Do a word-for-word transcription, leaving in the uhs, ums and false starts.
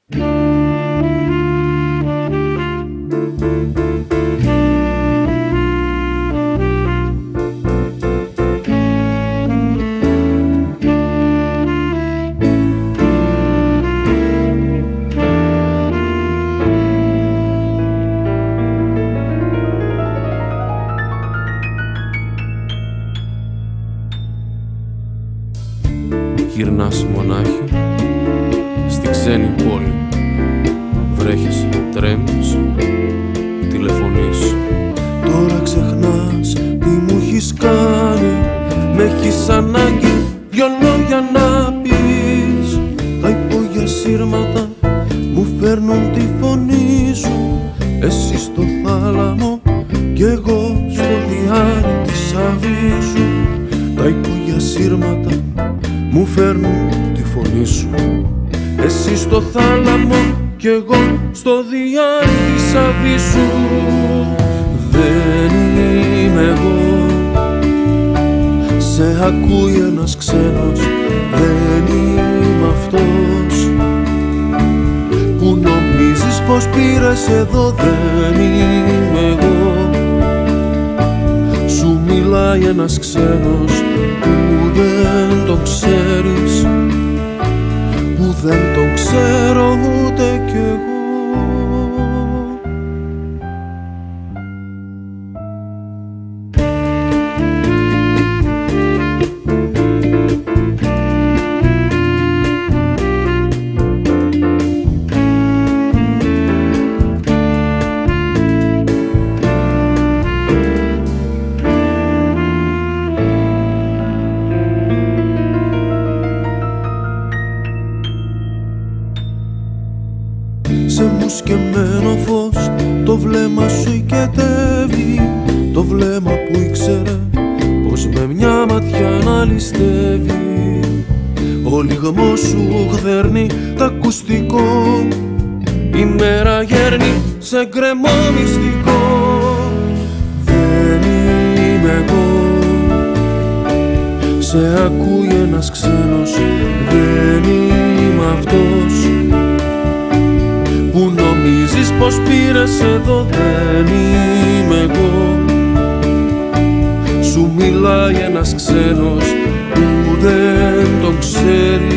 Γυρνάς μονάχη στη ξένη πόλη. Βρέχεις, τρέμεις, τηλεφωνείς. Τώρα ξεχνάς τι μου έχεις κάνει. Μ' έχεις ανάγκη δυο λόγια να πεις. Τα υπόγεια σύρματα μου φέρνουν τη φωνή σου. Εσύ στο θάλαμο κι εγώ στο διάρρη της αβύσου. Τα υπόγεια σύρματα μου φέρνουν τη φωνή σου. Εσύ στο θάλαμο κι εγώ στο διάρρη της αβύσου. Δεν είμαι εγώ, σε ακούει ένας ξένος. Δεν είμαι αυτός που νομίζεις πως πήρες εδώ. Δεν είμαι εγώ, σου μιλάει ένας ξένος που δεν τον ξέρεις, που δεν τον ξέρω ούτε κι εγώ. Σε μουσκεμένο φως το βλέμμα σου οικετεύει. Το βλέμμα που ήξερε πως με μια ματιά να ληστεύει. Ο λυγμός σου γδέρνει τ' ακουστικό. Η μέρα γέρνει σε γκρεμό μυστικό. Δεν είμαι εγώ, σε ακούει ένας ξένος. Δεν είμαι αυτός που νομίζεις πως πήρες εδώ. Δεν είμαι εγώ, σου μιλάει ένας ξένος που δεν τον ξέρει,